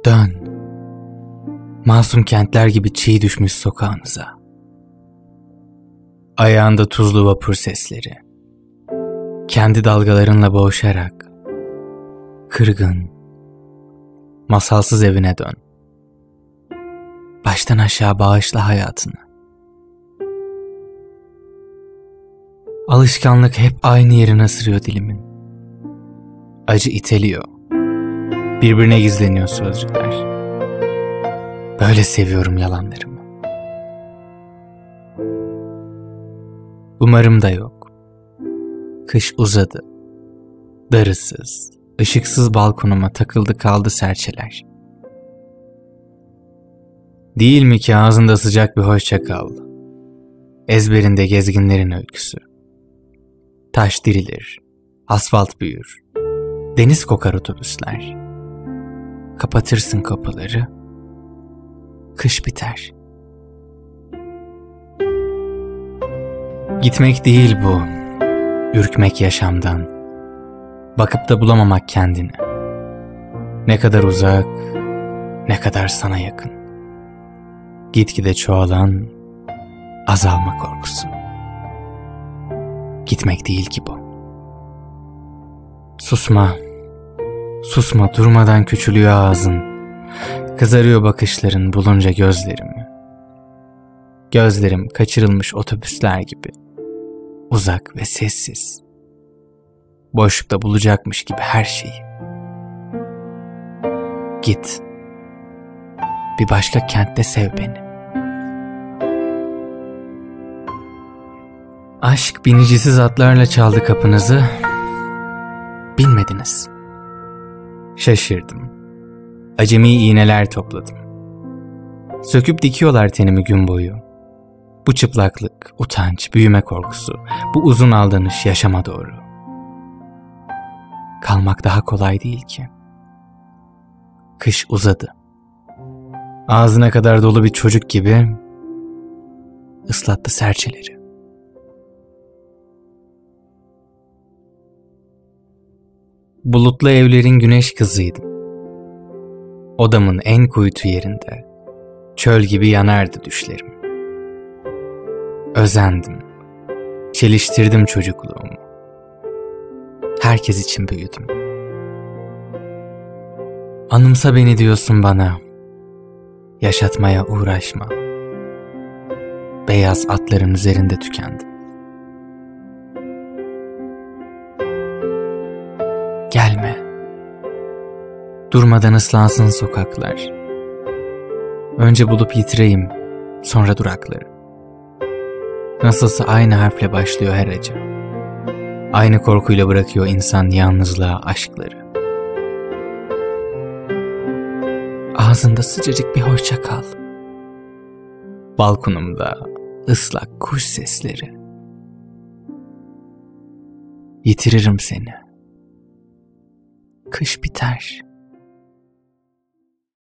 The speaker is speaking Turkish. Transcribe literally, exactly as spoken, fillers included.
Dön, masum kentler gibi çiğ düşmüş sokağınıza. Ayağında tuzlu vapur sesleri, kendi dalgalarınla boğuşarak, kırgın, masalsız evine dön. Baştan aşağı bağışla hayatını. Alışkanlık hep aynı yerine ısırıyor dilimin. Acı iteliyor. Birbirine gizleniyor sözcükler. Böyle seviyorum yalanlarımı. Umarım da yok. Kış uzadı. Darısız, ışıksız balkonuma takıldı kaldı serçeler. Değil mi ki ağzında sıcak bir hoşça kal. Ezberinde gezginlerin öyküsü. Taş dirilir, asfalt büyür, deniz kokar otobüsler. Kapatırsın kapıları, kış biter. Gitmek değil bu, ürkmek yaşamdan, bakıp da bulamamak kendini. Ne kadar uzak, ne kadar sana yakın. Gitgide çoğalan, azalma korkusu. Gitmek değil ki bu. Susma, susma durmadan küçülüyor ağzın. Kızarıyor bakışların bulunca gözlerimi. Gözlerim kaçırılmış otobüsler gibi. Uzak ve sessiz. Boşlukta bulacakmış gibi her şeyi. Git. Bir başka kentte sev beni. Aşk binicisiz atlarla çaldı kapınızı. Bilmediniz. Şaşırdım. Acemi iğneler topladım. Söküp dikiyorlar tenimi gün boyu. Bu çıplaklık, utanç, büyüme korkusu, bu uzun aldanış yaşama doğru. Kalmak daha kolay değil ki. Kış uzadı. Ağzına kadar dolu bir çocuk gibi ıslattı serçeleri. Bulutlu evlerin güneş kızıydım. Odamın en kuytu yerinde çöl gibi yanardı düşlerim. Özendim, çeliştirdim çocukluğumu. Herkes için büyüdüm. Anımsa beni diyorsun bana, yaşatmaya uğraşma. Beyaz atların üzerinde tükendim. Gelme. Durmadan ıslansın sokaklar. Önce bulup yitireyim, sonra durakları. Nasılsa aynı harfle başlıyor her acı. Aynı korkuyla bırakıyor insan yalnızlığa aşkları. Ağzında sıcacık bir hoşça kal. Balkonumda ıslak kuş sesleri. Yitiririm seni. Kış biter.